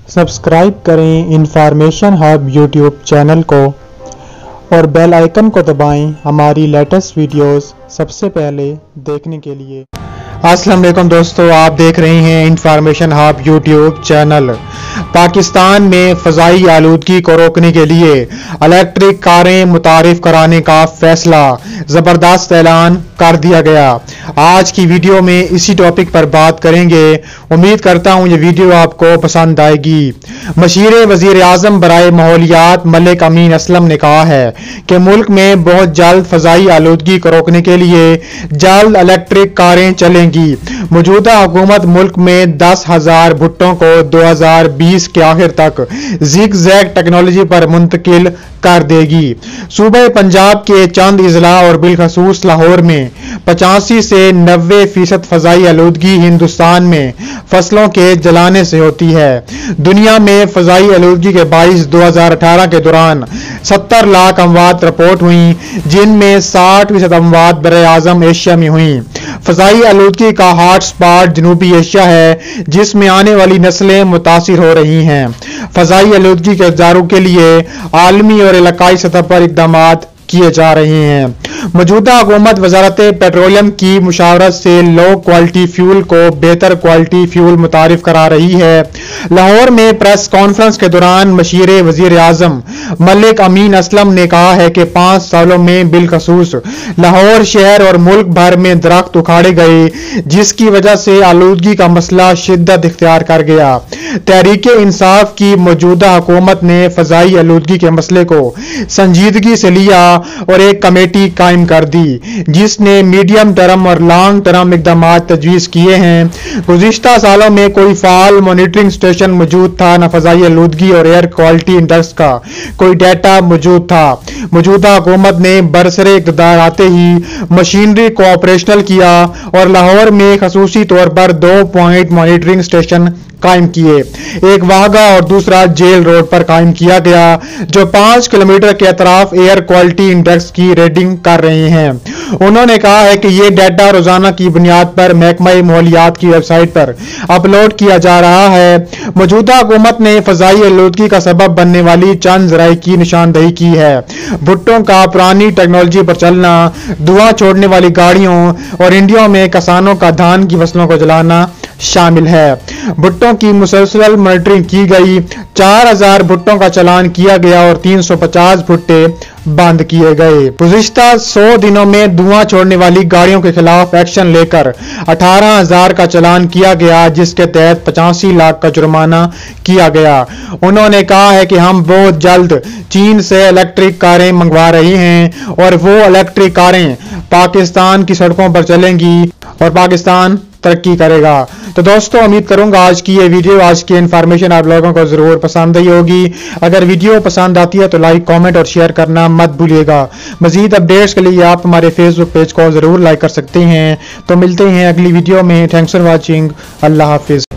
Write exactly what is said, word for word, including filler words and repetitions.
Subscribe करें information hub YouTube channel को और बेल आइकन को दबाएं हमारी लेटेस्ट वीडियोस सबसे पहले देखने के लिए। अस्सलाम वालेकुम दोस्तों, आप देख रहे हैं information hub YouTube channel. Pakistan में फ़ज़ाई आलूदगी को रोकने के लिए इलेक्ट्रिक कारें मुतारिफ कराने का फैसला ज़बरदस्त ऐलान कर दिया गया। आज की वीडियो में इसी टॉपिक पर बात करेंगे। उम्मीद करता हूं ये वीडियो आपको पसंद आएगी। मशीर वज़ीर आज़म बराए माहौलियात मलिक अमीन असलम ने कहा है कि मुल्क में बहुत जल्द फ़ज़ाई आलूदगी को रोकने के लिए जल्द इलेक्ट्रिक कारें चलेंगी। मौजूदा हुकूमत मुल्क में दस हजार भुट्टों को दो हजार बीस के आखिर तक जिग जैग टेक्नोलॉजी पर मुंतकिल कर देगी। सूबे पंजाब के चंद इजला और बिलखसूस लाहौर में पचासी से नब्बे फीसद फ़ज़ाई आलूदगी हिंदुस्तान में फसलों के जलाने से होती है। दुनिया में फ़ज़ाई आलूदगी के बाईस दो हजार अठारह के दौरान सत्तर लाख अमवात रिपोर्ट हुई, जिनमें साठ फीसद अमवात बरे आज़म एशिया में हुई। फ़ज़ाई आलूदगी का हॉट स्पॉट जनूबी एशिया है, जिसमें आने वाली नस्लें मुतासिर हो रही हैं। फ़ज़ाई आलूदगी के जारू के लिए आलमी और इलाकाई सतह पर इक़दाम किए जा रहे हैं। मौजूदा हुकूमत वजारत पेट्रोलियम की मुशावरत से लो क्वालिटी फ्यूल को बेहतर क्वालिटी फ्यूल मुतारिफ करा रही है। लाहौर में प्रेस कॉन्फ्रेंस के दौरान मशीर वजीर आजम मलिक अमीन असलम ने कहा है कि पांच सालों में बिलखसूस लाहौर शहर और मुल्क भर में दरख्त उखाड़े गए, जिसकी वजह से आलूदगी का मसला शिद्दत इख्तियार कर गया। तहरीक इंसाफ की मौजूदा हुकूमत ने फ़ज़ाई आलूदगी के मसले को संजीदगी से लिया और एक कमेटी कायम कर दी, जिसने मीडियम टर्म और लॉन्ग टर्म इकदाम तजवीज़ किए हैं। गुज़िश्ता सालों में कोई फाल मॉनिटरिंग स्टेशन मौजूद था, न फ़ज़ाई आलूदगी और एयर क्वालिटी इंडेक्स का कोई डाटा मौजूद था। मौजूदा हुकूमत ने बरसरे इक़्तिदार आते ही मशीनरी को ऑपरेशनल किया और लाहौर में खसूसी तौर पर दो पॉइंट मॉनिटरिंग स्टेशन कायम किए। एक वाहगा और दूसरा जेल रोड पर कायम किया गया, जो पांच किलोमीटर के अतराफ एयर क्वालिटी इंडेक्स की रीडिंग कर रहे हैं। उन्होंने कहा है कि ये डाटा रोजाना की बुनियाद पर महकमा माहौलियात की वेबसाइट पर अपलोड किया जा रहा है। मौजूदा हुकूमत ने फ़ज़ाई आलूदगी का सबब बनने वाली चंद ज़राए की निशानदही की है। भुट्टों का पुरानी टेक्नोलॉजी पर चलना, धुआं छोड़ने वाली गाड़ियों और इंडिया में किसानों का धान की फसलों को जलाना शामिल है। भुट्टों की मुसलसल मॉनिटरिंग की गई, चार हजार भुट्टों का चालान किया गया और तीन सौ पचास भुट्टे बंद किए गए। गुज़िश्ता सौ दिनों में धुआं छोड़ने वाली गाड़ियों के खिलाफ एक्शन लेकर अठारह हजार का चालान किया गया, जिसके तहत पचासी लाख का जुर्माना किया गया। उन्होंने कहा है कि हम बहुत जल्द चीन से इलेक्ट्रिक कारें मंगवा रहे हैं और वो इलेक्ट्रिक कारें पाकिस्तान की सड़कों पर चलेंगी और पाकिस्तान तरक्की करेगा। तो दोस्तों, उम्मीद करूंगा आज की ये वीडियो, आज की इन्फॉर्मेशन आप लोगों को जरूर पसंद आई होगी। अगर वीडियो पसंद आती है तो लाइक, कमेंट और शेयर करना मत भूलिएगा। मजीद अपडेट्स के लिए आप हमारे फेसबुक पेज को जरूर लाइक कर सकते हैं। तो मिलते हैं अगली वीडियो में। Thanks for watching. Allah Hafiz.